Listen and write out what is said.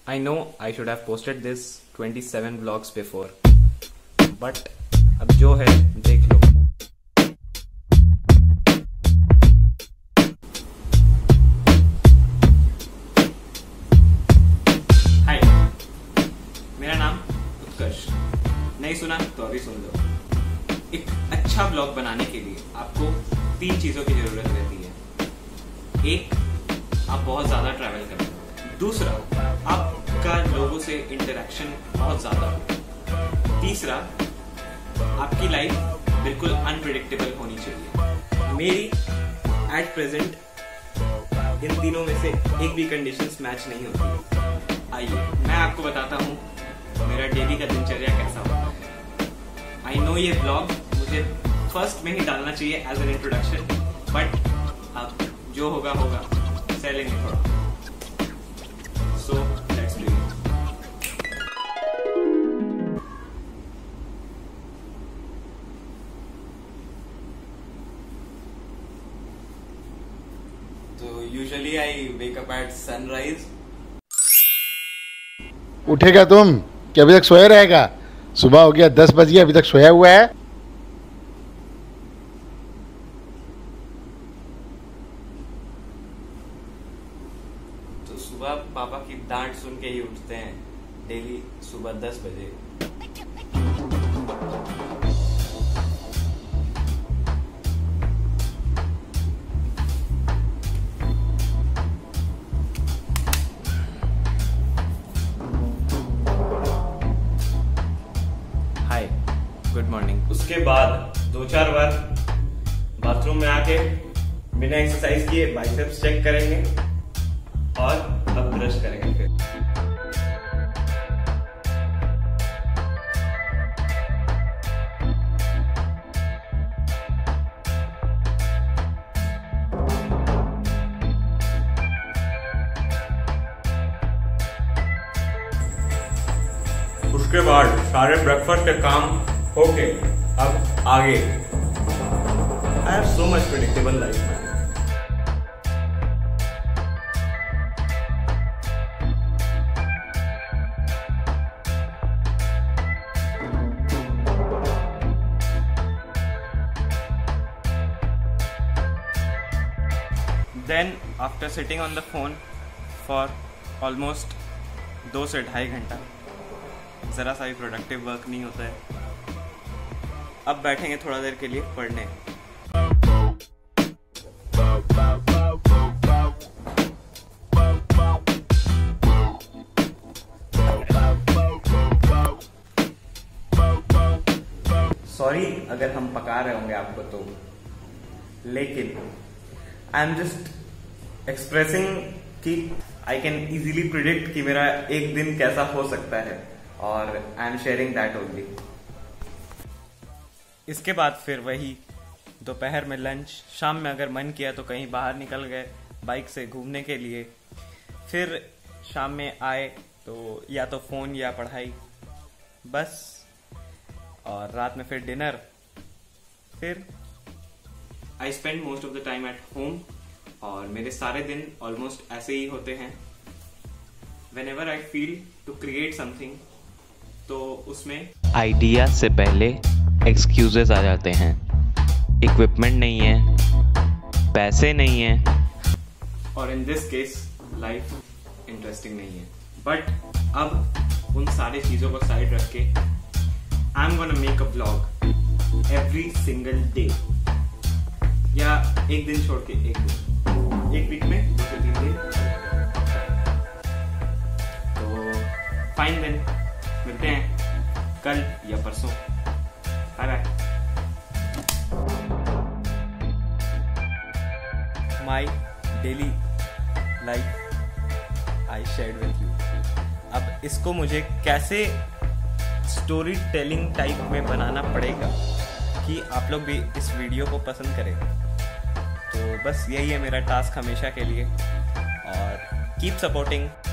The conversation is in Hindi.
I know I should have posted this 27 vlogs before, but अब जो है देख लो। हाय, मेरा नाम उत्कर्ष। नहीं सुना तो अभी सुन लो। एक अच्छा ब्लॉग बनाने के लिए आपको 3 चीजों की जरूरत रहती है। एक, आप बहुत ज्यादा ट्रैवल करें। दूसरा, आपका लोगों से इंटरेक्शन बहुत ज्यादा हो। तीसरा, आपकी लाइफ बिल्कुल अनप्रेडिक्टेबल होनी चाहिए। मेरी एट प्रेजेंट इन तीनों में से एक भी कंडीशंस मैच नहीं होती। आइए मैं आपको बताता हूँ मेरा डेली का दिनचर्या कैसा होता है। आई नो ये ब्लॉग मुझे फर्स्ट में ही डालना चाहिए एज एन इंट्रोडक्शन, बट अब जो होगा होगा, सह लेंगे थोड़ा। So let's do it. So usually I wake up at sunrise. उठेगा तुम कि अभी तक सोया रहेगा? सुबह हो गया, 10 बज गया, अभी तक सोया हुआ है। तो सुबह पापा की डांट सुन के ही उठते हैं डेली सुबह 10 बजे। Hi, good morning. उसके बाद 2-4 बार बाथरूम में आके बिना एक्सरसाइज किए बाइसेप्स चेक करेंगे और अब ब्रश करेंगे। फिर उसके बाद सारे ब्रेकफास्ट के काम होके अब आगे। I have so much predictable life. Then after sitting on the phone for almost 2 से 2.5 घंटा, ज़रा सा भी प्रोडक्टिव वर्क नहीं होता है। अब बैठेंगे थोड़ा देर के लिए पढ़ने। सॉरी अगर हम पका रहे होंगे आपको तो, लेकिन आई एम जस्ट एक्सप्रेसिंग कि आई कैन इजीली प्रिडिक्ट कि मेरा एक दिन कैसा हो सकता है, और I am sharing that only. इसके बाद फिर वही दोपहर में लंच, शाम में अगर मन किया तो कहीं बाहर निकल गए बाइक से घूमने के लिए, फिर शाम में आए तो या तो फोन या पढ़ाई बस, और रात में फिर डिनर। फिर I spend most of the time at home, और मेरे सारे दिन ऑलमोस्ट ऐसे ही होते हैं। When ever I feel to create something, तो उसमें आइडिया से पहले एक्सक्यूजेस आ जाते हैं। इक्विपमेंट नहीं है, पैसे नहीं है, और in this case life interesting नहीं है। बट अब उन सारी चीजों को साइड रख के I am gonna make a vlog every single day, या एक दिन छोड़ के एक दिन, एक वीक में 2 से 3 दिन। तो फाइन देन, मिलते हैं कल या परसों। Bye bye. My daily life I shared with you. अब इसको मुझे कैसे स्टोरी टेलिंग टाइप में बनाना पड़ेगा कि आप लोग भी इस वीडियो को पसंद करें। तो बस यही है मेरा टास्क हमेशा के लिए, और कीप सपोर्टिंग